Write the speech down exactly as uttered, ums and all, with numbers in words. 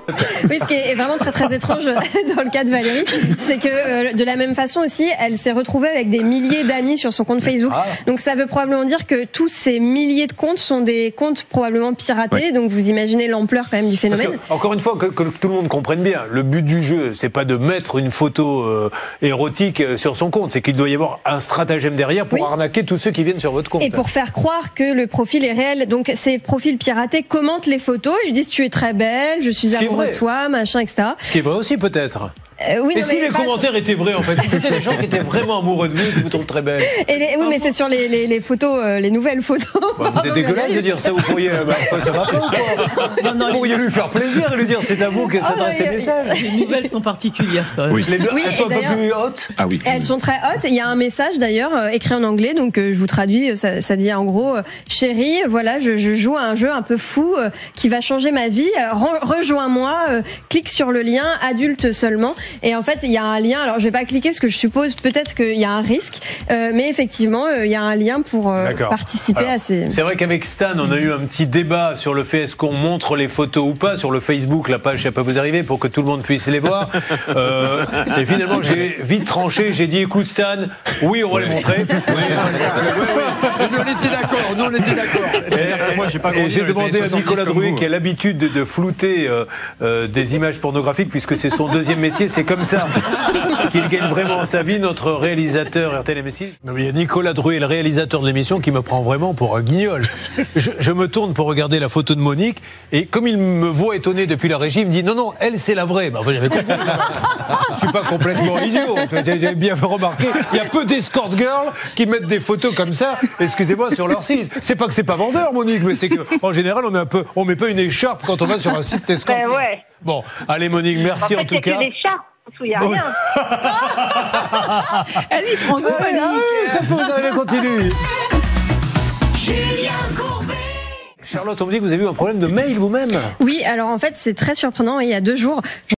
Oui, ce qui est vraiment très très étrange dans le cas de Valérie, c'est que euh, de la même façon aussi, elle s'est retrouvée avec des milliers d'amis sur son compte Facebook. Ah. Donc ça veut probablement dire que tous ces milliers de comptes sont des comptes probablement piratés. Ouais. Donc vous imaginez l'ampleur quand même du phénomène. Que, encore une fois, que, que tout le monde comprenne bien, le but du jeu, c'est pas de mettre une photo euh, érotique sur son compte, c'est qu'il doit y avoir un stratagème derrière pour oui. arnaquer tous ceux qui viennent sur votre compte. Et pour faire croire que le profil est réel. Donc ces profils piratés commentent les photos, ils disent tu es très belle, je suis amoureux de toi, machin, et cetera. Ce qui est vrai aussi peut-être. Euh, oui, et non, si les commentaires sur... étaient vrais en fait, c'était des gens qui étaient vraiment amoureux de vous, qui vous trouvent très belle. Et les, oui, mais c'est sur les, les, les photos, euh, les nouvelles photos. Bah, vous êtes dégueulasse de dire ça, vous pourriez. Bah, enfin, ça va pas ou quoi non, non, Vous pourriez les... lui faire plaisir de lui dire c'est à vous que s'adressent ces messages. Les nouvelles sont particulières quand même. Oui. Les deux, oui, elles sont un peu plus hautes. Ah oui. Elles sont très hautes. Il y a un message d'ailleurs euh, écrit en anglais, donc euh, je vous traduis. Ça, ça dit en gros, euh, chérie, voilà, je, je joue à un jeu un peu fou euh, qui va changer ma vie. Euh, rejoins-moi, euh, clique sur le lien, adulte seulement. Et en fait, il y a un lien. Alors, je vais pas cliquer parce que je suppose peut-être qu'il y a un risque, euh, mais effectivement, euh, il y a un lien pour euh, participer alors, à ces. C'est vrai qu'avec Stan, on a eu un petit débat sur le fait est-ce qu'on montre les photos ou pas sur le Facebook, la page, ça peut vous arriver pour que tout le monde puisse les voir. Euh, et finalement, j'ai vite tranché. J'ai dit écoute Stan, oui, on va ouais. les montrer. Oui, oui, oui. Nous on était d'accord. Nous on était d'accord. Moi, j'ai pas. Et j'ai demandé à Nicolas Drouet qui a l'habitude de, de flouter euh, euh, des images pornographiques puisque c'est son deuxième métier, c'est comme ça. Qu'il gagne vraiment sa vie, notre réalisateur R T L M six. Non mais il y a Nicolas Drouet, le réalisateur de l'émission, qui me prend vraiment pour un guignol. Je, je me tourne pour regarder la photo de Monique, et comme il me voit étonné depuis la régie, il me dit non, non, elle c'est la vraie. Bah, enfin, j'avais compris. Je suis pas complètement idiot. En fait. J'avais bien remarqué, il y a peu d'escort girls qui mettent des photos comme ça, excusez-moi, sur leur site. C'est pas que c'est pas vendeur, Monique, mais c'est que en général, on est un peu, on met pas une écharpe quand on va sur un site d'escort. Ben ouais. Bon, allez Monique, merci en, fait, en tout cas. Que l'écharpe. Il n'y a rien. Elle y prend goût, Monique. Ah, ça peut vous arriver, continue. Charlotte, on me dit que vous avez eu un problème de mail vous-même. Oui, alors en fait, c'est très surprenant. Il y a deux jours,